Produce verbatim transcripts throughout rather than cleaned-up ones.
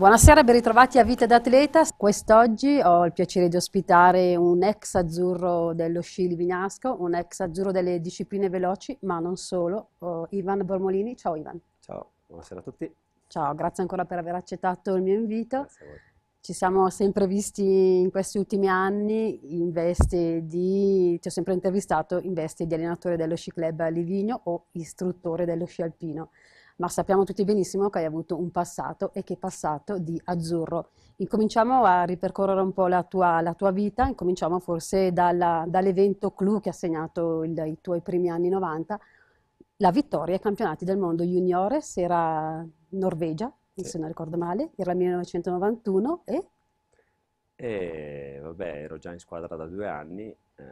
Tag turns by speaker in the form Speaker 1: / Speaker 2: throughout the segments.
Speaker 1: Buonasera, ben ritrovati a Vita d'Atleta. Quest'oggi ho il piacere di ospitare un ex azzurro dello sci Livignasco, un ex azzurro delle discipline veloci, ma non solo, oh, Ivan Bormolini. Ciao Ivan.
Speaker 2: Ciao, buonasera a tutti.
Speaker 1: Ciao, grazie ancora per aver accettato il mio invito.
Speaker 2: Grazie a voi.
Speaker 1: Ci siamo sempre visti in questi ultimi anni in veste di, ti ho sempre intervistato in veste di allenatore dello sci club Livigno o istruttore dello sci alpino, ma sappiamo tutti benissimo che hai avuto un passato e che passato di azzurro. Incominciamo a ripercorrere un po' la tua, la tua vita, incominciamo forse dalla- dall'evento clou che ha segnato il- i tuoi primi anni novanta, la vittoria ai campionati del mondo juniores, era Norvegia,
Speaker 2: Sì.
Speaker 1: se non ricordo male, era il millenovecentonovantuno e
Speaker 2: E vabbè, ero già in squadra da due anni, eh,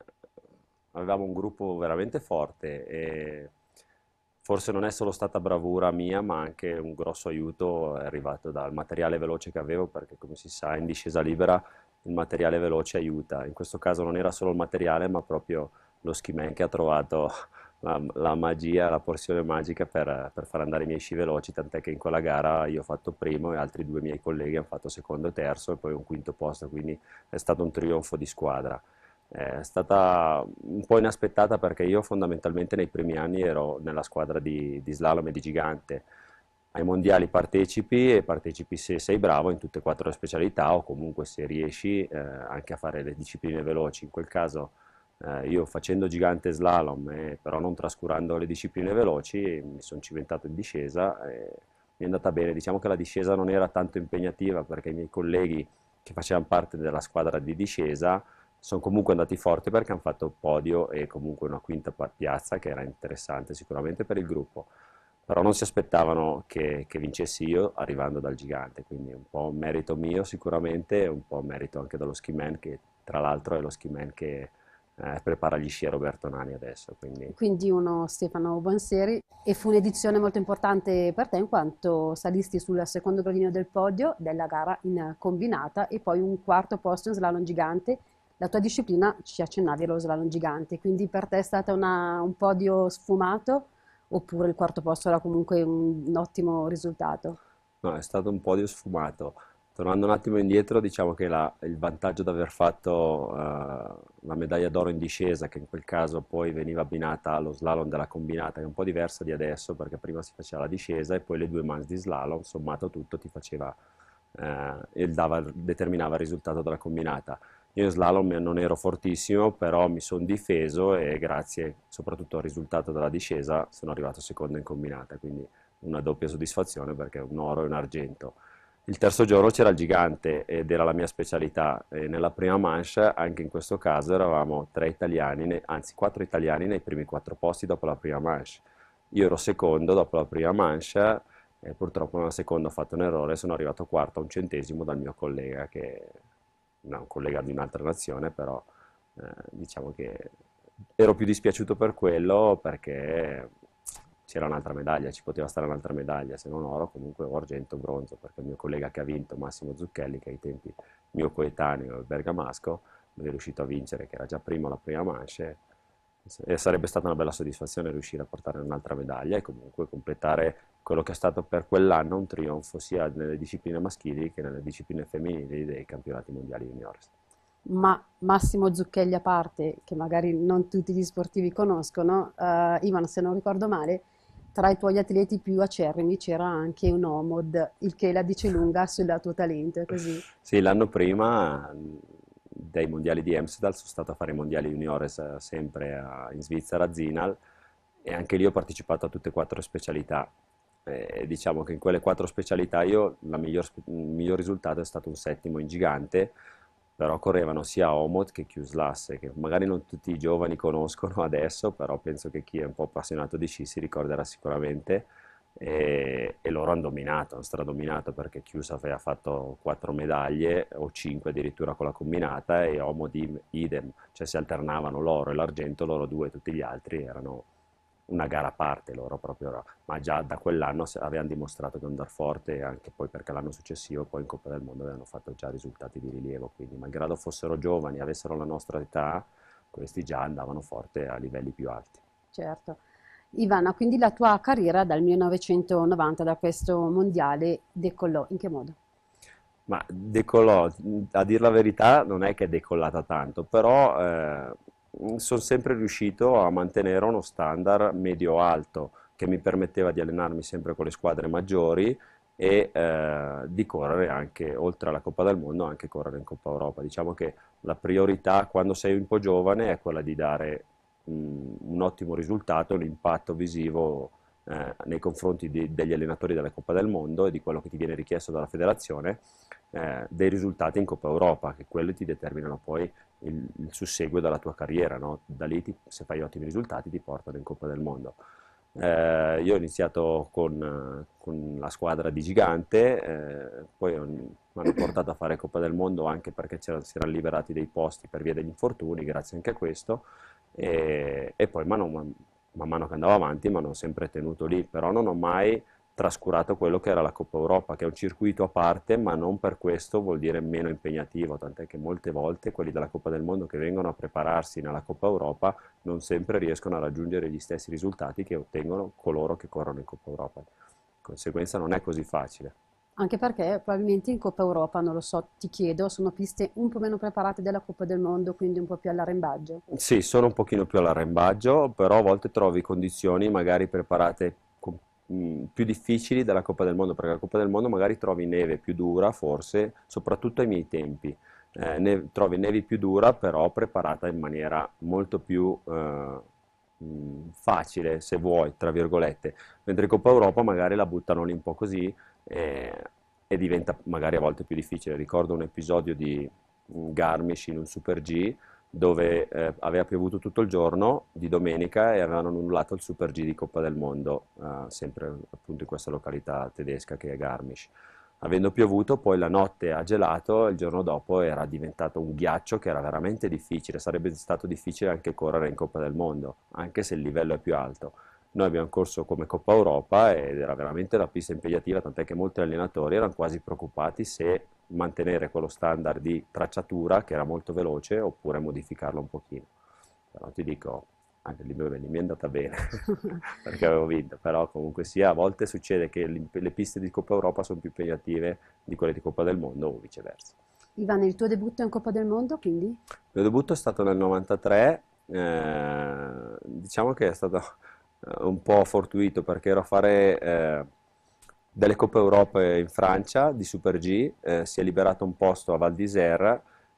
Speaker 2: avevamo un gruppo veramente forte e forse non è solo stata bravura mia, ma anche un grosso aiuto è arrivato dal materiale veloce che avevo, perché come si sa in discesa libera il materiale veloce aiuta. In questo caso non era solo il materiale, ma proprio lo ski man che ha trovato la, la magia, la porzione magica per, per far andare i miei sci veloci, tant'è che in quella gara io ho fatto primo e altri due miei colleghi hanno fatto secondo e terzo e poi un quinto posto, quindi è stato un trionfo di squadra. È stata un po' inaspettata perché io fondamentalmente nei primi anni ero nella squadra di, di slalom e di gigante. Ai mondiali partecipi e partecipi se sei bravo in tutte e quattro le specialità o comunque se riesci eh, anche a fare le discipline veloci. In quel caso eh, io facendo gigante e slalom, eh, però non trascurando le discipline veloci, mi sono cimentato in discesa e mi è andata bene. Diciamo che la discesa non era tanto impegnativa perché i miei colleghi che facevano parte della squadra di discesa sono comunque andati forti perché hanno fatto podio e comunque una quinta pa- piazza che era interessante sicuramente per il gruppo, però non si aspettavano che, che vincessi io arrivando dal gigante, quindi un po' merito mio sicuramente e un po' merito anche dello ski man che tra l'altro è lo ski man che eh, prepara gli sci a Roberto Nani adesso, quindi
Speaker 1: quindi uno Stefano Bonsieri, e fu un'edizione molto importante per te in quanto salisti sul secondo gradino del podio della gara in combinata e poi un quarto posto in slalom gigante. La tua disciplina, ci accennavi, allo slalom gigante, quindi per te è stato una- un podio sfumato oppure il quarto posto era comunque un, un ottimo risultato?
Speaker 2: no, è stato un podio sfumato. Tornando un attimo indietro, diciamo che la- il vantaggio di aver fatto eh, la medaglia d'oro in discesa, che in quel caso poi veniva abbinata allo slalom della combinata, che è un po' diversa di adesso, perché prima si faceva la discesa e poi le due mans di slalom, sommato tutto, ti faceva eh, e dava- determinava il risultato della combinata. Io in slalom non ero fortissimo, però mi sono difeso e grazie soprattutto al risultato della discesa sono arrivato secondo in combinata, quindi una doppia soddisfazione perché un oro e un argento. Il terzo giorno c'era il gigante ed era la mia specialità e nella prima manche, anche in questo caso, eravamo tre italiani, ne- anzi quattro italiani nei primi quattro posti dopo la prima manche. Io ero secondo dopo la prima manche e purtroppo nella seconda ho fatto un errore e sono arrivato quarto a un centesimo dal mio collega, che no, un collega di un'altra nazione, però eh, diciamo che ero più dispiaciuto per quello perché c'era un'altra medaglia, ci poteva stare un'altra medaglia, se non oro, comunque o argento o bronzo, perché il mio collega che ha vinto, Massimo Zucchelli, che ai tempi mio coetaneo bergamasco, lui è riuscito a vincere, che era già primo alla prima manche, e sarebbe stata una bella soddisfazione riuscire a portare un'altra medaglia e comunque completare quello che è stato per quell'anno un trionfo sia nelle discipline maschili che nelle discipline femminili dei campionati mondiali juniores.
Speaker 1: Ma Massimo Zucchelli a parte, che magari non tutti gli sportivi conoscono, eh, Ivan, se non ricordo male, tra i tuoi atleti più acerrimi c'era anche un Omod, il che la dice lunga sul tuo talento, è così.
Speaker 2: Sì, l'anno prima mh, dei mondiali di Amsterdam sono stato a fare i mondiali juniores eh, sempre a- in Svizzera, a Zinal, e anche lì ho partecipato a tutte e quattro le specialità. E diciamo che in quelle quattro specialità io la miglior spe- il miglior risultato è stato un settimo in gigante, però correvano sia Omot che Chiuslasse, che magari non tutti i giovani conoscono adesso, però penso che chi è un po' appassionato di sci si ricorderà sicuramente e, e loro hanno dominato, hanno stradominato perché Chius aveva fatto quattro medaglie o cinque addirittura con la combinata e Omo di idem, cioè si alternavano l'oro e l'argento, loro due, tutti gli altri erano una gara a parte, loro proprio, ma già da quell'anno se- avevano dimostrato di andare forte e anche poi perché l'anno successivo poi in Coppa del Mondo avevano fatto già risultati di rilievo, quindi malgrado fossero giovani, avessero la nostra età, questi già andavano forte a livelli più alti.
Speaker 1: Certo. Ivana, quindi la tua carriera dal millenovecentonovanta, da questo mondiale, decollò in che modo?
Speaker 2: Ma decollò, a dir la verità non è che è decollata tanto, però sono sempre riuscito a mantenere uno standard medio-alto che mi permetteva di allenarmi sempre con le squadre maggiori e eh, di correre anche, oltre alla Coppa del Mondo, anche correre in Coppa Europa. Diciamo che la priorità quando sei un po' giovane è quella di dare mh, un ottimo risultato, un impatto visivo eh, nei confronti di- degli allenatori della Coppa del Mondo e di quello che ti viene richiesto dalla federazione, eh, dei risultati in Coppa Europa, che quelli ti determinano poi il, il susseguo della tua carriera, no? Da lì ti- se fai ottimi risultati ti portano in Coppa del Mondo. Eh, io ho iniziato con, eh, con la squadra di Gigante, eh, poi ho- mi hanno portato a fare Coppa del Mondo anche perché c'era- si erano liberati dei posti per via degli infortuni, grazie anche a questo, e, e poi mano, man man mano che andavo avanti mi hanno sempre tenuto lì, però non ho mai trascurato quello che era la Coppa Europa, che è un circuito a parte, ma non per questo vuol dire meno impegnativo, tant'è che molte volte quelli della Coppa del Mondo che vengono a prepararsi nella Coppa Europa non sempre riescono a raggiungere gli stessi risultati che ottengono coloro che corrono in Coppa Europa. Di conseguenza non è così facile.
Speaker 1: Anche perché probabilmente in Coppa Europa, non lo so, ti chiedo, sono piste un po' meno preparate della Coppa del Mondo, quindi un po' più all'arrembaggio.
Speaker 2: Sì, sono un pochino più all'arrembaggio, però a volte trovi condizioni magari preparate con- mh, più difficili della Coppa del Mondo, perché la Coppa del Mondo magari trovi neve più dura, forse, soprattutto ai miei tempi. Eh, ne- trovi nevi più dura, però preparata in maniera molto più eh, mh, facile, se vuoi, tra virgolette. Mentre in Coppa Europa magari la buttano lì un po' così eh, e diventa magari a volte più difficile. Ricordo un episodio di mh, Garmisch in un Super G dove eh, aveva piovuto tutto il giorno di domenica e avevano annullato il Super G di Coppa del Mondo, eh, sempre appunto in questa località tedesca che è Garmisch. Avendo piovuto, poi la notte ha gelato e il giorno dopo era diventato un ghiaccio che era veramente difficile, sarebbe stato difficile anche correre in Coppa del Mondo, anche se il livello è più alto. Noi abbiamo corso come Coppa Europa ed era veramente una pista impegnativa, tant'è che molti allenatori erano quasi preoccupati se mantenere quello standard di tracciatura che era molto veloce oppure modificarlo un pochino. Però ti dico, anche lì, beh, lì mi è andata bene perché avevo vinto, però comunque sia, a volte succede che le le piste di Coppa Europa sono più impegnative di quelle di Coppa del Mondo o viceversa.
Speaker 1: Ivan, il tuo debutto in Coppa del Mondo, quindi?
Speaker 2: Il mio debutto è stato nel novantatré, eh, diciamo che è stato eh, un po' fortuito perché ero a fare eh, delle Coppe Europa in Francia di Super G, eh, si è liberato un posto a Val d'Isère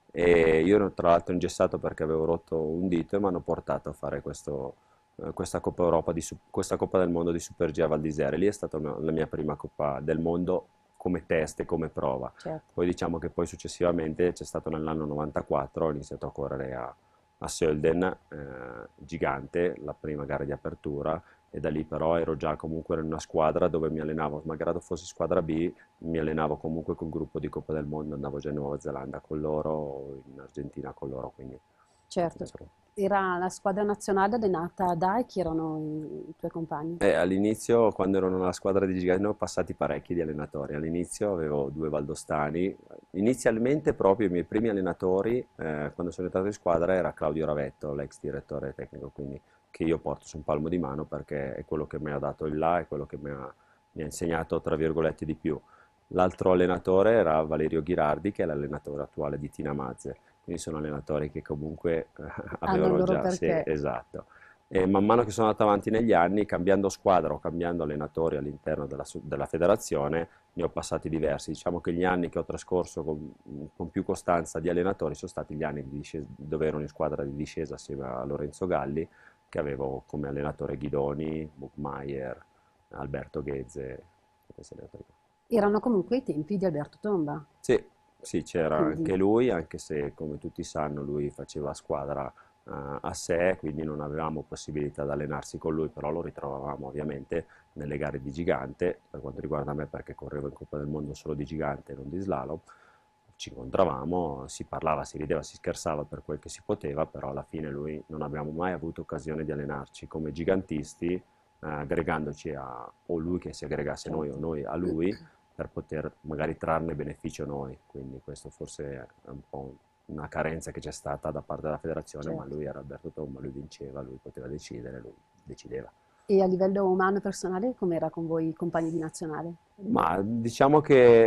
Speaker 2: e io ero tra l'altro ingessato perché avevo rotto un dito e mi hanno portato a fare questo, eh, questa Coppa Europa di, Su- questa Coppa del Mondo di Super G a Val d'Isère. Lì è stata una- la mia prima Coppa del Mondo come test e come prova.
Speaker 1: Certo.
Speaker 2: Poi diciamo che poi successivamente c'è stato nell'anno novantaquattro, ho iniziato a correre a, a Sölden, eh, gigante, la prima gara di apertura, e da lì però ero già comunque in una squadra dove mi allenavo, malgrado fossi squadra B, mi allenavo comunque col gruppo di Coppa del Mondo, andavo già in Nuova Zelanda con loro, o in Argentina con loro, quindi
Speaker 1: Certo, era la squadra nazionale allenata da e chi erano i, i tuoi compagni?
Speaker 2: Eh, all'inizio, quando ero nella squadra di Gigante, ne ho passati parecchi di allenatori. All'inizio avevo due valdostani. Inizialmente, proprio i miei primi allenatori, eh, quando sono entrato in squadra, era Claudio Ravetto, l'ex direttore tecnico, quindi che io porto su un palmo di mano perché è quello che mi ha dato il là, è quello che mi ha, mi ha insegnato, tra virgolette, di più. L'altro allenatore era Valerio Ghirardi, che è l'allenatore attuale di Tina Mazze. Quindi sono allenatori che comunque eh,
Speaker 1: Hanno il
Speaker 2: avevano
Speaker 1: loro
Speaker 2: già, sì,
Speaker 1: perché.
Speaker 2: esatto. E man mano che sono andato avanti negli anni, cambiando squadra o cambiando allenatori all'interno della, su- della federazione, ne ho passati diversi. Diciamo che gli anni che ho trascorso con, con più costanza di allenatori sono stati gli anni di discesa- dove ero in squadra di discesa assieme a Lorenzo Galli, che avevo come allenatore Ghidoni, Buchmeier, Alberto Ghezze, questi allenatori qua.
Speaker 1: Erano comunque i tempi di Alberto Tomba,
Speaker 2: Sì, sì, c'era
Speaker 1: quindi
Speaker 2: anche lui, anche se come tutti sanno lui faceva squadra eh, a sé, quindi non avevamo possibilità di allenarsi con lui, però lo ritrovavamo ovviamente nelle gare di gigante, per quanto riguarda me perché correvo in Coppa del Mondo solo di gigante e non di slalom, ci incontravamo, si parlava, si rideva, si scherzava per quel che si poteva, però alla fine lui non abbiamo mai avuto occasione di allenarci come gigantisti, eh, aggregandoci a, o lui che si aggregasse a noi o
Speaker 1: certo.
Speaker 2: noi a lui per poter magari trarne beneficio noi, quindi questo forse è un po' una carenza che c'è stata da parte della federazione, ma
Speaker 1: Certo.
Speaker 2: lui era Alberto Tomba, lui vinceva, lui poteva decidere, lui decideva.
Speaker 1: E a livello umano e personale, com'era con voi compagni di nazionale?
Speaker 2: Ma diciamo che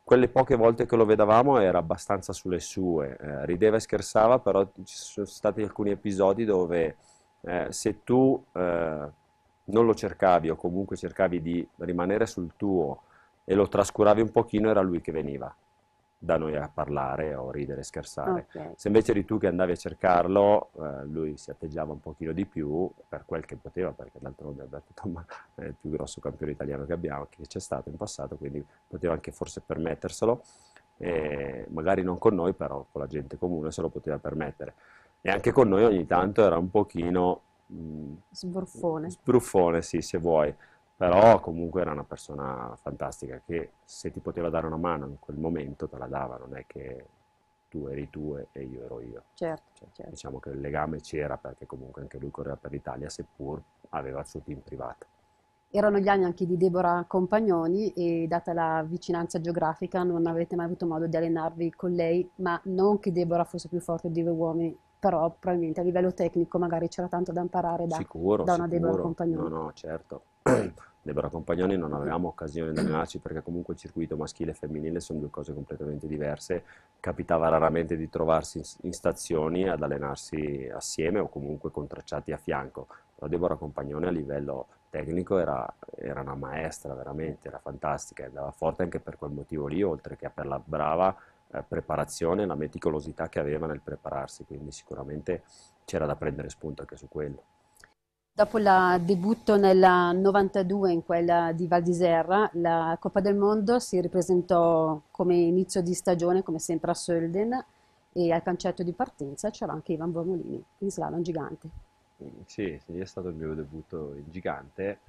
Speaker 2: quelle poche volte che lo vedevamo era abbastanza sulle sue, eh, rideva e scherzava, però ci sono stati alcuni episodi dove eh, se tu eh, non lo cercavi o comunque cercavi di rimanere sul tuo e lo trascuravi un pochino, era lui che veniva da noi a parlare o ridere e scherzare.
Speaker 1: Ok,
Speaker 2: Se invece eri tu che andavi a cercarlo, eh, lui si atteggiava un pochino di più per quel che poteva, perché d'altronde Alberto Tomba è il più grosso campione italiano che abbiamo, che c'è stato in passato, quindi poteva anche forse permetterselo, e magari non con noi, però con la gente comune se lo poteva permettere. E anche con noi ogni tanto era un pochino mh,
Speaker 1: sbruffone.
Speaker 2: sbruffone, sì, se vuoi, però comunque era una persona fantastica che se ti poteva dare una mano in quel momento te la dava, non è che tu eri tu e e io ero io.
Speaker 1: Certo,
Speaker 2: Cioè,
Speaker 1: certo.
Speaker 2: diciamo che il legame c'era perché comunque anche lui correva per l'Italia, seppur aveva il suo team privato.
Speaker 1: Erano gli anni anche di Deborah Compagnoni e data la vicinanza geografica non avete mai avuto modo di allenarvi con lei, ma non che Deborah fosse più forte di due uomini, però probabilmente a livello tecnico magari c'era tanto da imparare da,
Speaker 2: Sicuro,
Speaker 1: da una Deborah
Speaker 2: sicuro. No,
Speaker 1: Compagnoni.
Speaker 2: no, certo. Deborah Compagnoni non avevamo occasione di allenarci perché comunque il circuito maschile e femminile sono due cose completamente diverse. Capitava raramente di trovarsi in, in stazioni ad allenarsi assieme o comunque contracciati a fianco. Però Deborah Compagnoni a livello tecnico era, era una maestra, veramente, era fantastica, e andava forte anche per quel motivo lì, oltre che per la brava eh, preparazione e la meticolosità che aveva nel prepararsi, quindi sicuramente c'era da prendere spunto anche su quello.
Speaker 1: Dopo il debutto nel novantadue in quella di Val d'Isera, la Coppa del Mondo si ripresentò come inizio di stagione, come sempre a Sölden, e al cancetto di partenza c'era anche Ivan Bormolini in slalom gigante.
Speaker 2: Mm, Sì, sì, è stato il mio debutto in gigante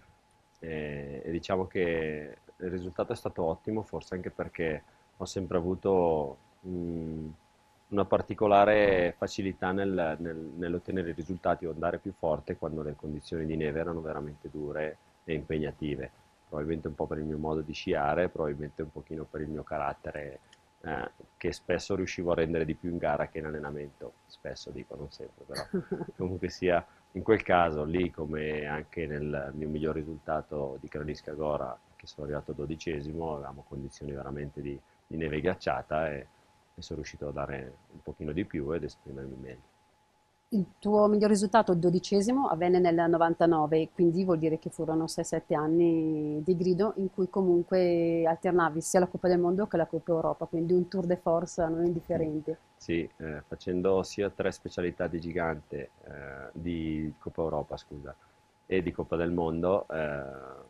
Speaker 2: e, e diciamo che il risultato è stato ottimo, forse anche perché ho sempre avuto mm, una particolare facilità nel- nel- nell'ottenere i risultati o andare più forte quando le condizioni di neve erano veramente dure e impegnative. Probabilmente un po' per il mio modo di sciare, probabilmente un pochino per il mio carattere, eh, che spesso riuscivo a rendere di più in gara che in allenamento. Spesso dico, non sempre, però comunque sia in quel caso, lì come anche nel mio miglior risultato di Kroniska Gora, che sono arrivato dodicesimo, avevamo condizioni veramente di, di neve ghiacciata e, e sono riuscito a dare un pochino di più ed esprimermi meglio.
Speaker 1: Il tuo miglior risultato, dodicesimo, avvenne nel novantanove, quindi vuol dire che furono sei sette anni di grido in cui comunque alternavi sia la Coppa del Mondo che la Coppa Europa, quindi un tour de force non indifferente.
Speaker 2: Sì, eh, facendo sia tre specialità di gigante, eh, di Coppa Europa, scusa, e di Coppa del Mondo, eh,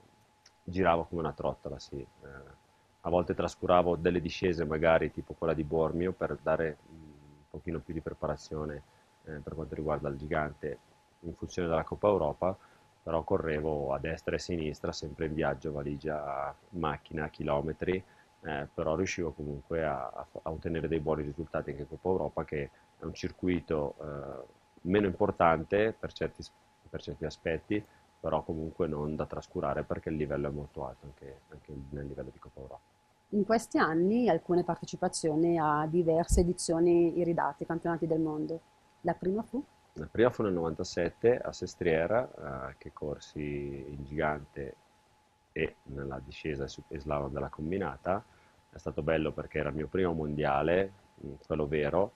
Speaker 2: giravo come una trottola, sì. Eh, a volte trascuravo delle discese, magari tipo quella di Bormio, per dare mm, un pochino più di preparazione eh, per quanto riguarda il gigante in funzione della Coppa Europa, però correvo a destra e a sinistra, sempre in viaggio, valigia, macchina, chilometri, eh, però riuscivo comunque a, a- a ottenere dei buoni risultati anche in Coppa Europa, che è un circuito eh, meno importante per certi, per certi aspetti, però comunque non da trascurare perché il livello è molto alto anche, anche nel livello di Coppa Europa.
Speaker 1: In questi anni alcune partecipazioni a diverse edizioni iridate, campionati del mondo. La prima fu?
Speaker 2: La prima fu nel novantasette a Sestriera, eh, che corsi in gigante e nella discesa e su- e slalom della combinata. È stato bello perché era il mio primo mondiale, mh, quello vero,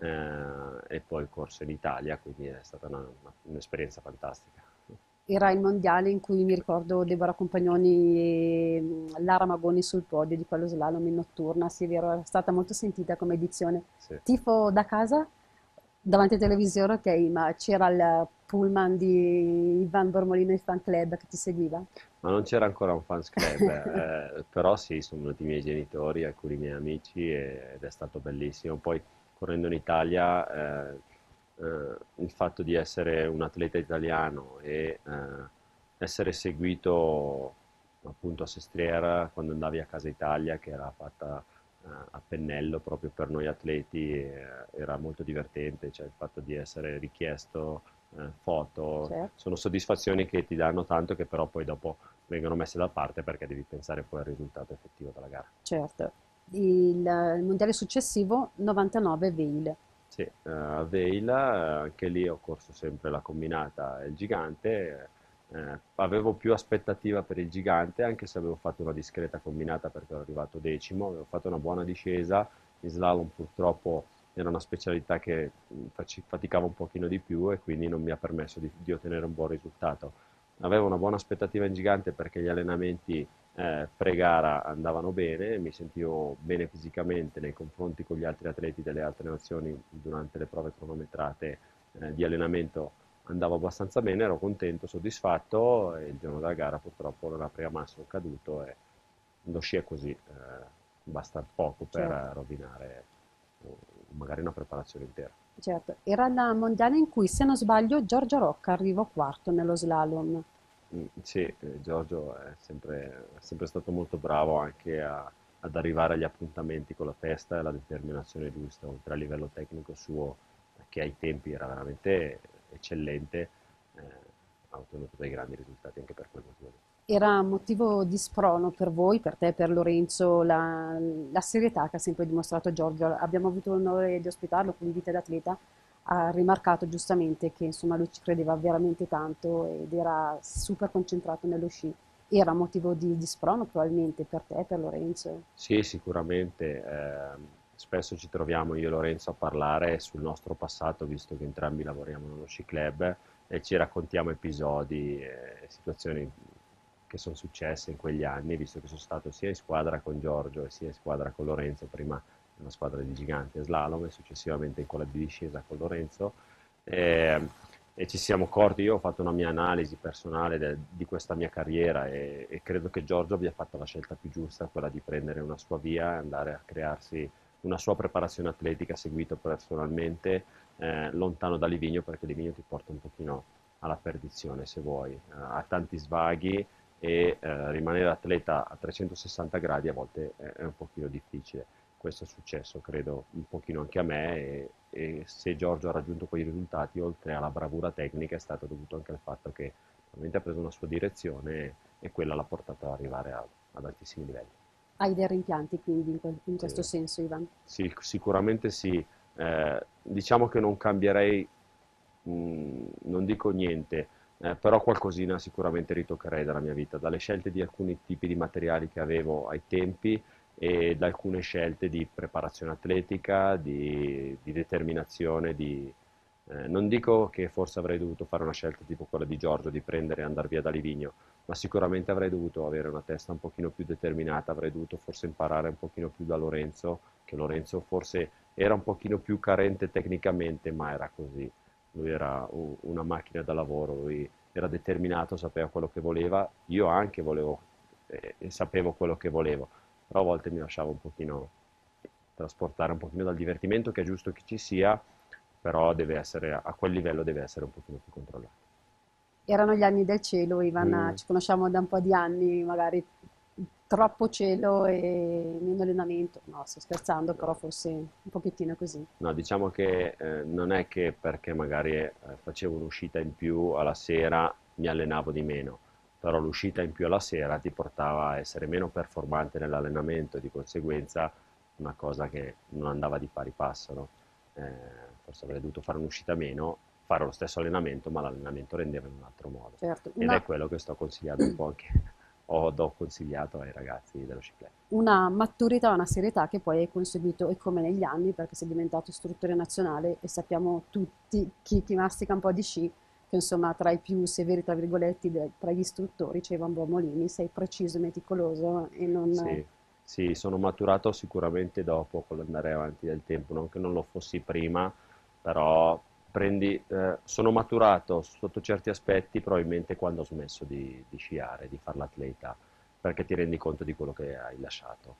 Speaker 2: eh, e poi corso in Italia, quindi è stata una- una- un'esperienza fantastica.
Speaker 1: Era il mondiale in cui mi ricordo Deborah Compagnoni e mh, Lara Magoni sul podio di quello slalom in notturna, sì, è vero, è stata molto sentita come edizione.
Speaker 2: Sì.
Speaker 1: Tifo da casa, davanti al televisore, ok, ma c'era il pullman di Ivan Bormolino e fan club che ti seguiva?
Speaker 2: Ma non c'era ancora un fans club, eh, però sì, sono venuti i miei genitori, alcuni miei amici e- ed è stato bellissimo. Poi correndo in Italia, eh, eh, il fatto di essere un atleta italiano e eh, essere seguito appunto a Sestriera quando andavi a Casa Italia, che era fatta eh, a pennello proprio per noi atleti, eh, era molto divertente, cioè il fatto di essere richiesto eh, foto,
Speaker 1: Certo.
Speaker 2: sono soddisfazioni che ti danno tanto che però poi dopo vengono messe da parte perché devi pensare poi al risultato effettivo della gara.
Speaker 1: Certo. Il, il mondiale successivo, novantanove Veil.
Speaker 2: Sì, eh, a Veila, eh, anche lì ho corso sempre la combinata e il gigante, Eh, avevo più aspettativa per il gigante, anche se avevo fatto una discreta combinata perché ero arrivato decimo, avevo fatto una buona discesa, in slalom purtroppo era una specialità che mh, faci- faticavo un pochino di più e quindi non mi ha permesso di, di ottenere un buon risultato. Avevo una buona aspettativa in gigante perché gli allenamenti eh, pre-gara andavano bene, mi sentivo bene fisicamente nei confronti con gli altri atleti delle altre nazioni durante le prove cronometrate eh, di allenamento andavo abbastanza bene, ero contento, soddisfatto e il giorno della gara purtroppo nella prima massa sono caduto e lo sci è così, eh, basta poco per
Speaker 1: Certo,
Speaker 2: rovinare eh, magari una preparazione intera.
Speaker 1: certo. Era la mondiale in cui, se non sbaglio, Giorgio Rocca arrivò quarto nello slalom.
Speaker 2: Mm, sì, eh, Giorgio è sempre, è sempre stato molto bravo anche a- ad arrivare agli appuntamenti con la testa e la determinazione giusta, oltre a livello tecnico suo, che ai tempi era veramente eccellente, eh, ha ottenuto dei grandi risultati anche per quel motivo lì.
Speaker 1: Era motivo di sprono per voi, per te, per Lorenzo, la, la serietà che ha sempre dimostrato Giorgio. Abbiamo avuto l'onore di ospitarlo come vita d'atleta, ha rimarcato giustamente che insomma lui ci credeva veramente tanto ed era super concentrato nello sci. Era motivo di, di sprono probabilmente per te, per Lorenzo.
Speaker 2: Sì, sicuramente. ehm, spesso ci troviamo io e Lorenzo a parlare sul nostro passato, visto che entrambi lavoriamo nello sci club e ci raccontiamo episodi e situazioni che sono successe in quegli anni, visto che sono stato sia in squadra con Giorgio e sia in squadra con Lorenzo, prima nella squadra di giganti e slalom e successivamente in quella di discesa con Lorenzo. E, e ci siamo accorti, io ho fatto una mia analisi personale de- di questa mia carriera e, e credo che Giorgio abbia fatto la scelta più giusta, quella di prendere una sua via e andare a crearsi una sua preparazione atletica seguito personalmente, eh, lontano da Livigno, perché Livigno ti porta un pochino alla perdizione se vuoi, eh, ha tanti svaghi e eh, rimanere atleta a trecentosessanta gradi a volte è, è un pochino difficile. Questo è successo, credo, un pochino anche a me e, e se Giorgio ha raggiunto quei risultati, oltre alla bravura tecnica, è stato dovuto anche al fatto che probabilmente ha preso una sua direzione e quella l'ha portato ad arrivare a- ad altissimi livelli.
Speaker 1: Hai dei rimpianti quindi in, quel- in
Speaker 2: Sì,
Speaker 1: questo senso, Ivan?
Speaker 2: sì, sicuramente sì. Eh, diciamo che non cambierei, mh, non dico niente, eh, però qualcosina sicuramente ritoccherei dalla mia vita, dalle scelte di alcuni tipi di materiali che avevo ai tempi e da alcune scelte di preparazione atletica, di, di determinazione, di, eh, non dico che forse avrei dovuto fare una scelta tipo quella di Giorgio di prendere e andare via da Livigno, ma sicuramente avrei dovuto avere una testa un pochino più determinata, avrei dovuto forse imparare un pochino più da Lorenzo, che Lorenzo forse era un pochino più carente tecnicamente, ma era così. Lui era u- una macchina da lavoro, lui era determinato, sapeva quello che voleva, io anche volevo eh, e sapevo quello che volevo, però a volte mi lasciavo un pochino trasportare un pochino dal divertimento, che è giusto che ci sia, però deve essere, a quel livello deve essere un pochino più controllato.
Speaker 1: Erano gli anni del cielo, Ivan,
Speaker 2: Mm.
Speaker 1: ci conosciamo da un po' di anni, magari troppo cielo e meno allenamento. No, sto scherzando, però
Speaker 2: No.
Speaker 1: forse un pochettino così.
Speaker 2: No, diciamo che eh, non è che perché magari eh, facevo un'uscita in più alla sera mi allenavo di meno, però l'uscita in più alla sera ti portava a essere meno performante nell'allenamento e di conseguenza una cosa che non andava di pari passo, no? Eh, forse avrei dovuto fare un'uscita meno, fare lo stesso allenamento, ma l'allenamento rendeva in un altro modo.
Speaker 1: Certo,
Speaker 2: Ed è
Speaker 1: una,
Speaker 2: quello che sto consigliando un po' anche, o ho consigliato ai ragazzi dello sci
Speaker 1: una maturità, una serietà che poi hai conseguito e come negli anni, perché sei diventato istruttore nazionale e sappiamo tutti, chi, chi mastica un po' di sci, che insomma tra i più severi, tra virgolette, de- tra gli istruttori c'è Ivan Bomolini, sei preciso, meticoloso e non...
Speaker 2: Sì, sì, sono maturato sicuramente dopo con l'andare avanti del tempo, non che non lo fossi prima, però prendi, eh, sono maturato sotto certi aspetti probabilmente quando ho smesso di, di sciare, di fare l'atleta, perché ti rendi conto di quello che hai lasciato.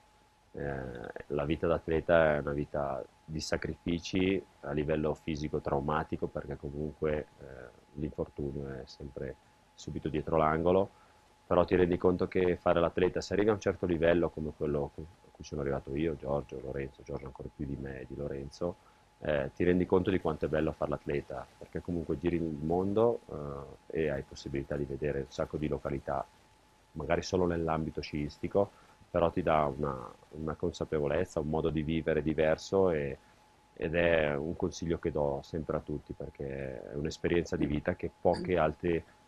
Speaker 2: Eh, la vita d'atleta è una vita di sacrifici a livello fisico traumatico, perché comunque eh, l'infortunio è sempre subito dietro l'angolo, però ti rendi conto che fare l'atleta, se arrivi a un certo livello come quello a cui sono arrivato io, Giorgio, Lorenzo, Giorgio ancora più di me e di Lorenzo, eh, ti rendi conto di quanto è bello fare l'atleta, perché comunque giri il mondo eh, e hai possibilità di vedere un sacco di località, magari solo nell'ambito sciistico, però ti dà una, una consapevolezza, un modo di vivere diverso e, ed è un consiglio che do sempre a tutti perché è un'esperienza di vita che poche altre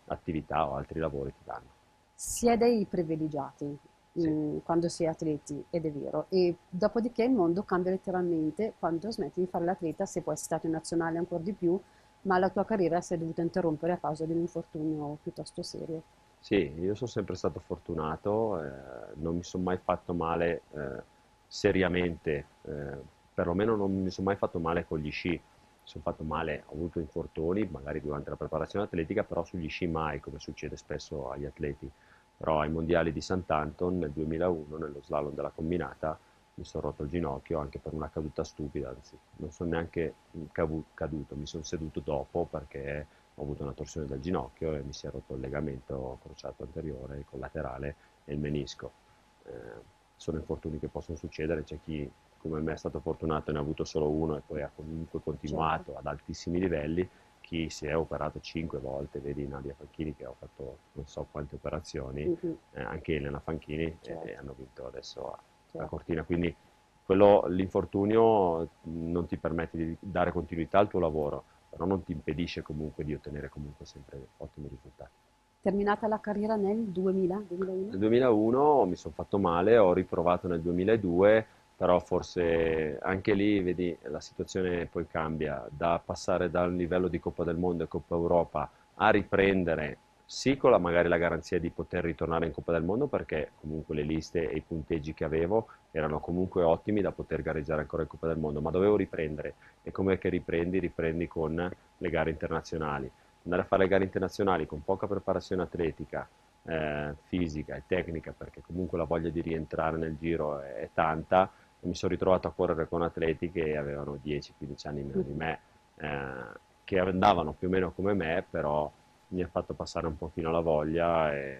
Speaker 2: attività o altri lavori ti danno.
Speaker 1: Si è dei privilegiati
Speaker 2: Sì.
Speaker 1: mm, quando si è atleti, ed è vero, e dopodiché il mondo cambia letteralmente quando smetti di fare l'atleta, se poi sei stato in nazionale ancora di più, ma la tua carriera si è dovuta interrompere a causa di un infortunio piuttosto serio.
Speaker 2: Sì, io sono sempre stato fortunato, eh, non mi sono mai fatto male eh, seriamente, eh, perlomeno non mi sono mai fatto male con gli sci. Mi sono fatto male, ho avuto infortuni, magari durante la preparazione atletica, però sugli sci mai, come succede spesso agli atleti. Però ai mondiali di Sant'Anton nel duemilauno, nello slalom della combinata, mi sono rotto il ginocchio anche per una caduta stupida, anzi, non sono neanche cavu- caduto, mi sono seduto dopo perché ho avuto una torsione del ginocchio e mi si è rotto il legamento crociato anteriore, il collaterale e il menisco. Eh, sono infortuni che possono succedere, c'è chi come me è stato fortunato e ne ha avuto solo uno e poi ha comunque
Speaker 1: Certo.
Speaker 2: continuato ad altissimi livelli, chi si è operato cinque volte, vedi Nadia Fanchini che ha fatto non so quante operazioni,
Speaker 1: Mhm,
Speaker 2: eh, anche Elena Fanchini, e, e
Speaker 1: certo,
Speaker 2: hanno vinto adesso a, a
Speaker 1: certo.
Speaker 2: Cortina, quindi quello, l'infortunio non ti permette di dare continuità al tuo lavoro, però non ti impedisce comunque di ottenere comunque sempre ottimi risultati.
Speaker 1: Terminata la carriera nel duemila, duemilauno?
Speaker 2: Nel duemilauno mi sono fatto male, ho riprovato nel duemiladue, però forse anche lì, vedi, la situazione poi cambia, da passare da un livello di Coppa del Mondo e Coppa Europa a riprendere, sì con la, magari la garanzia di poter ritornare in Coppa del Mondo, perché comunque le liste e i punteggi che avevo erano comunque ottimi da poter gareggiare ancora in Coppa del Mondo, ma dovevo riprendere. E come che riprendi? Riprendi con le gare internazionali. Andare a fare le gare internazionali con poca preparazione atletica, eh, fisica e tecnica, perché comunque la voglia di rientrare nel giro è, è tanta, e mi sono ritrovato a correre con atleti che avevano dieci quindici anni meno di
Speaker 1: Mhm.
Speaker 2: me, eh, che andavano più o meno come me, però mi ha fatto passare un pochino la voglia e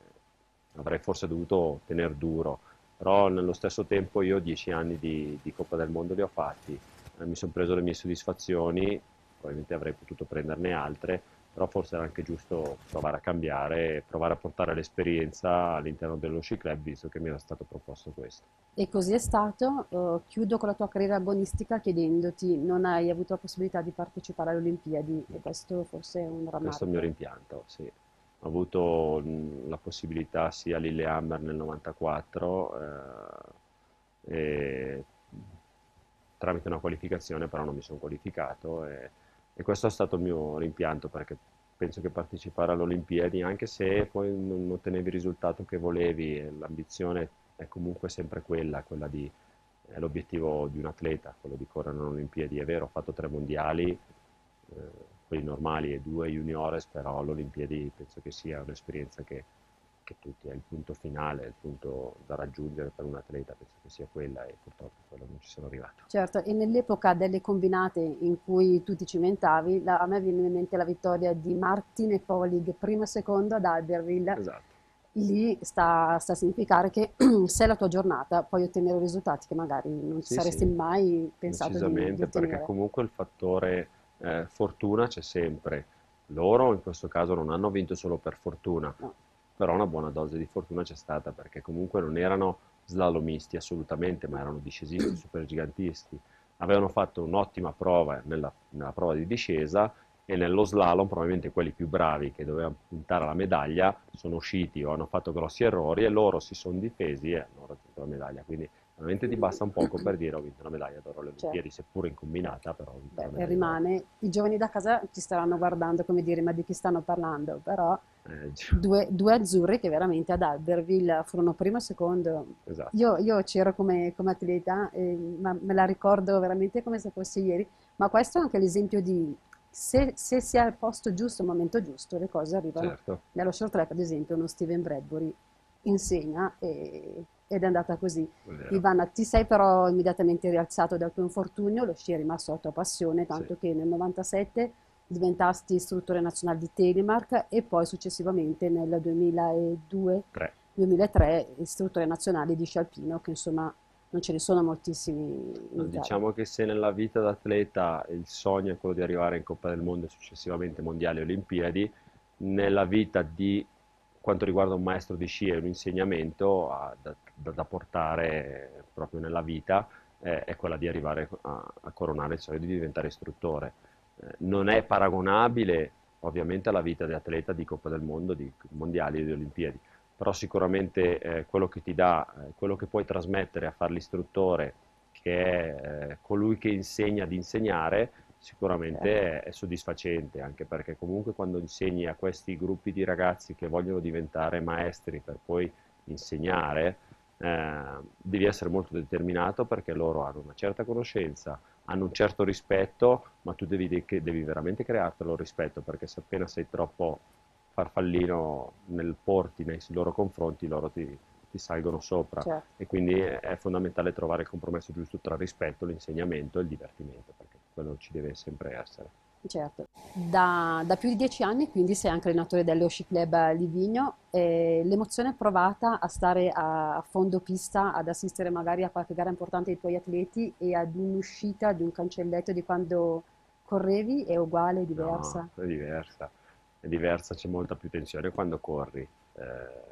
Speaker 2: avrei forse dovuto tenere duro, però nello stesso tempo io dieci anni di, di Coppa del Mondo li ho fatti, eh, mi sono preso le mie soddisfazioni, probabilmente avrei potuto prenderne altre, però forse era anche giusto provare a cambiare e provare a portare l'esperienza all'interno dello sci club, visto che mi era stato proposto questo.
Speaker 1: E così è stato. Eh, chiudo con la tua carriera agonistica chiedendoti, non hai avuto la possibilità di partecipare alle Olimpiadi e questo forse è un
Speaker 2: Questo è il mio
Speaker 1: rammarico.
Speaker 2: rimpianto, sì. Ho avuto mh, la possibilità sia a Lillehammer nel novantaquattro, eh, e tramite una qualificazione, però non mi sono qualificato e, e questo è stato il mio rimpianto perché penso che partecipare alle Olimpiadi, anche se poi non ottenevi il risultato che volevi, e l'ambizione è comunque sempre quella, quella di, è l'obiettivo di un atleta, quello di correre alle Olimpiadi. È vero, ho fatto tre mondiali, eh, quelli normali e due juniores, però alle Olimpiadi penso che sia un'esperienza che, che tutti, è il punto finale, è il punto da raggiungere per un atleta, penso che sia quella e purtroppo quello non ci sono arrivato.
Speaker 1: Certo, e nell'epoca delle combinate in cui tu ti cimentavi, la- a me viene in mente la vittoria di Martin e Polig, primo e secondo ad Albertville.
Speaker 2: Esatto.
Speaker 1: Lì sta, sta a significare che se è la tua giornata puoi ottenere risultati che magari non ti
Speaker 2: Sì,
Speaker 1: saresti
Speaker 2: sì,
Speaker 1: mai pensato di, di
Speaker 2: decisamente, perché
Speaker 1: ottenere.
Speaker 2: comunque il fattore eh, fortuna c'è sempre. Loro in questo caso non hanno vinto solo per fortuna,
Speaker 1: No.
Speaker 2: però una buona dose di fortuna c'è stata, perché comunque non erano slalomisti assolutamente, ma erano discesisti supergigantisti. Avevano fatto un'ottima prova nella, nella prova di discesa e nello slalom probabilmente quelli più bravi che dovevano puntare alla medaglia sono usciti o hanno fatto grossi errori e loro si sono difesi e hanno raggiunto la medaglia. Quindi veramente ti basta un poco per dire ho vinto una medaglia d'oro alle
Speaker 1: Certo.
Speaker 2: Olimpiadi, seppur in combinata, però ho vinto
Speaker 1: Beh,
Speaker 2: una
Speaker 1: e
Speaker 2: medaglia d'oro.
Speaker 1: rimane, i giovani da casa ci staranno guardando come dire, ma di chi stanno parlando? Però
Speaker 2: Eh, già,
Speaker 1: due, due azzurri che veramente ad Albertville furono primo e secondo.
Speaker 2: esatto,
Speaker 1: Io, io c'ero come, come atleta, eh, ma me la ricordo veramente come se fosse ieri, ma questo è anche l'esempio di se, se si è al posto giusto, al momento giusto, le cose arrivano.
Speaker 2: certo,
Speaker 1: Nello short track, ad esempio, uno Steven Bradbury insegna e- ed è andata così.
Speaker 2: è vero,
Speaker 1: Ivana, ti sei però immediatamente rialzato dal tuo infortunio, lo sci è rimasto la tua passione,
Speaker 2: sì,
Speaker 1: tanto che nel novantasette diventasti istruttore nazionale di Telemark e poi successivamente nel duemiladue
Speaker 2: tre.
Speaker 1: duemilatré istruttore nazionale di sci alpino, che insomma non ce ne sono moltissimi in
Speaker 2: No,
Speaker 1: Italia.
Speaker 2: diciamo che se nella vita d'atleta il sogno è quello di arrivare in Coppa del Mondo e successivamente Mondiali e Olimpiadi, nella vita di quanto riguarda un maestro di sci e un insegnamento a- da, da- da portare proprio nella vita, eh, è quella di arrivare a, a coronare il sogno di diventare istruttore. Eh, non è paragonabile, ovviamente alla vita di atleta di Coppa del Mondo, di mondiali e di Olimpiadi, però sicuramente eh, quello che ti dà, eh, quello che puoi trasmettere a fare l'istruttore, che è eh, colui che insegna ad insegnare,
Speaker 1: certo,
Speaker 2: sicuramente è, è soddisfacente, anche perché comunque quando insegni a questi gruppi di ragazzi che vogliono diventare maestri per poi insegnare, eh, devi essere molto determinato perché loro hanno una certa conoscenza, hanno un certo rispetto, ma tu devi, devi veramente creartelo il rispetto, perché se appena sei troppo farfallino nel porti nei loro confronti, loro ti, ti salgono sopra.
Speaker 1: certo.
Speaker 2: E quindi è, è fondamentale trovare il compromesso giusto tra il rispetto, l'insegnamento e il divertimento, perché quello ci deve sempre essere.
Speaker 1: Certo, da, da più di dieci anni quindi sei anche allenatore dello Sci Club Livigno e l'emozione provata a stare a, a fondo pista, ad assistere magari a qualche gara importante dei tuoi atleti e ad un'uscita di un cancelletto di quando correvi è uguale,
Speaker 2: No,
Speaker 1: diversa?
Speaker 2: è diversa, è diversa, c'è molta più tensione quando corri, eh,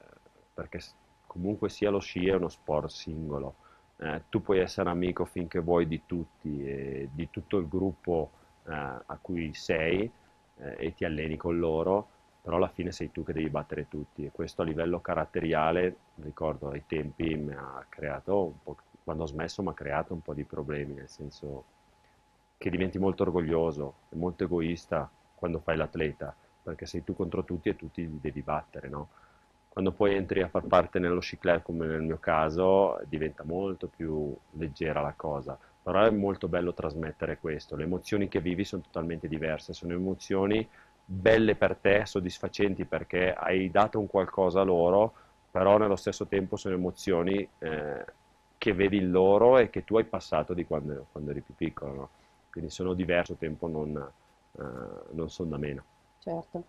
Speaker 2: perché s- comunque sia lo sci è uno sport singolo. Eh, tu puoi essere amico finché vuoi di tutti e di tutto il gruppo eh, a cui sei eh, e ti alleni con loro, però alla fine sei tu che devi battere tutti e questo a livello caratteriale, ricordo ai tempi mi ha creato un po', quando ho smesso mi ha creato un po' di problemi, nel senso che diventi molto orgoglioso e molto egoista quando fai l'atleta, perché sei tu contro tutti e tutti li devi battere, no? Quando poi entri a far parte nello sci club, come nel mio caso, diventa molto più leggera la cosa. Però è molto bello trasmettere questo. Le emozioni che vivi sono totalmente diverse, sono emozioni belle per te, soddisfacenti perché hai dato un qualcosa a loro, però nello stesso tempo sono emozioni eh, che vedi in loro e che tu hai passato di quando, quando eri più piccolo, no? Quindi sono diverso tempo, non, eh, non sono da meno.
Speaker 1: Certo.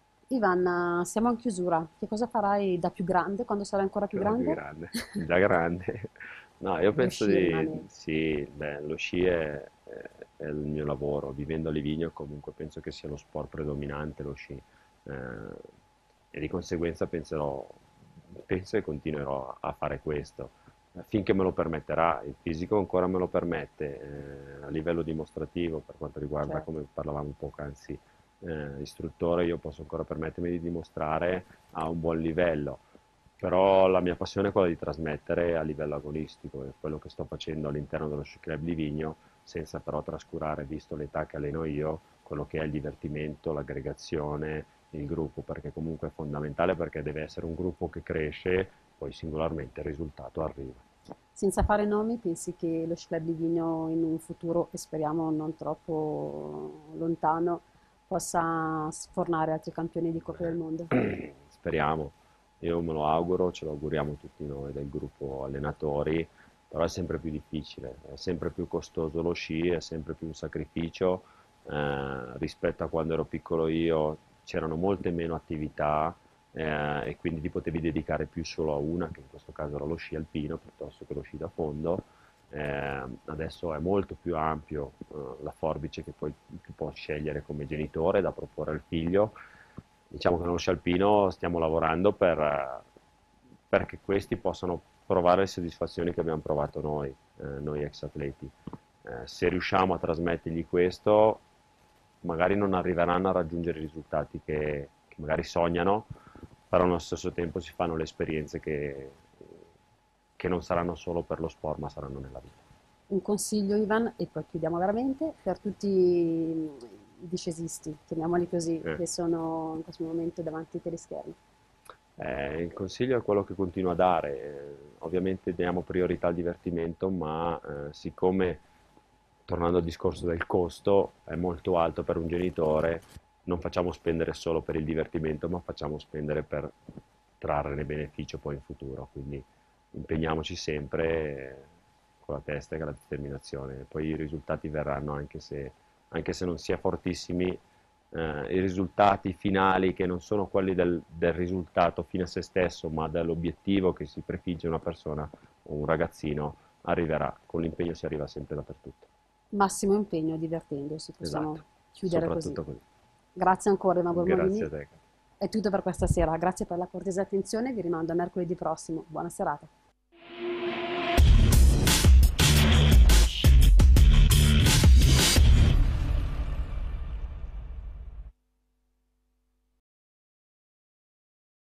Speaker 1: Ivan, eh, siamo in chiusura. Che cosa farai da più grande, quando sarai ancora più
Speaker 2: Cosa più
Speaker 1: grande?
Speaker 2: grande, già grande. No, io
Speaker 1: Lo
Speaker 2: penso
Speaker 1: sci
Speaker 2: di
Speaker 1: rimane.
Speaker 2: sì, beh, lo sci è, è- è il mio lavoro, vivendo a Livigno comunque penso che sia lo sport predominante, lo sci. Eh, e di conseguenza penserò, penso e continuerò a fare questo, eh, finché me lo permetterà, il fisico ancora me lo permette, eh, a livello dimostrativo, per quanto riguarda,
Speaker 1: Certo.
Speaker 2: come parlavamo poc'anzi, eh, istruttore, io posso ancora permettermi di dimostrare a un buon livello, però la mia passione è quella di trasmettere a livello agonistico, è quello che sto facendo all'interno dello Sci Club Livigno, senza però trascurare, visto l'età che alleno io, quello che è il divertimento, l'aggregazione, il gruppo, perché comunque è fondamentale, perché deve essere un gruppo che cresce, poi singolarmente il risultato arriva.
Speaker 1: Senza fare nomi, pensi che lo Sci Club Livigno in un futuro, e speriamo non troppo lontano, possa sfornare altri campioni di Coppa del Mondo?
Speaker 2: Speriamo, io me lo auguro, ce lo auguriamo tutti noi del gruppo allenatori, però è sempre più difficile, è sempre più costoso lo sci, è sempre più un sacrificio, eh, rispetto a quando ero piccolo io c'erano molte meno attività eh, e quindi ti potevi dedicare più solo a una, che in questo caso era lo sci alpino piuttosto che lo sci da fondo. Eh, adesso è molto più ampio eh, la forbice che poi tu puoi scegliere come genitore da proporre al figlio. Diciamo che nello sci alpino stiamo lavorando per, eh, perché questi possano provare le soddisfazioni che abbiamo provato noi, eh, noi ex atleti. Eh, se riusciamo a trasmettergli questo, magari non arriveranno a raggiungere i risultati che, che magari sognano, però allo stesso tempo si fanno le esperienze che, che non saranno solo per lo sport, ma saranno nella vita.
Speaker 1: Un consiglio, Ivan, e poi chiudiamo veramente, per tutti i discesisti, chiamiamoli così,
Speaker 2: Eh.
Speaker 1: che sono in questo momento davanti ai teleschermi.
Speaker 2: Eh, il consiglio è quello che continuo a dare. Eh, ovviamente diamo priorità al divertimento, ma eh, siccome, tornando al discorso del costo, è molto alto per un genitore, non facciamo spendere solo per il divertimento, ma facciamo spendere per trarne beneficio poi in futuro. Quindi impegniamoci sempre eh, con la testa e con la determinazione. Poi i risultati verranno anche se, anche se non si è fortissimi, eh, i risultati finali che non sono quelli del, del risultato fine a se stesso, ma dell'obiettivo che si prefigge una persona o un ragazzino, arriverà. Con l'impegno si arriva sempre dappertutto.
Speaker 1: Massimo impegno divertendosi, possiamo
Speaker 2: Esatto,
Speaker 1: chiudere così.
Speaker 2: soprattutto così.
Speaker 1: Grazie ancora, Ivan
Speaker 2: Grazie
Speaker 1: Bormolini.
Speaker 2: a te.
Speaker 1: È tutto per questa sera. Grazie per la cortese attenzione. Vi rimando a mercoledì prossimo. Buona serata.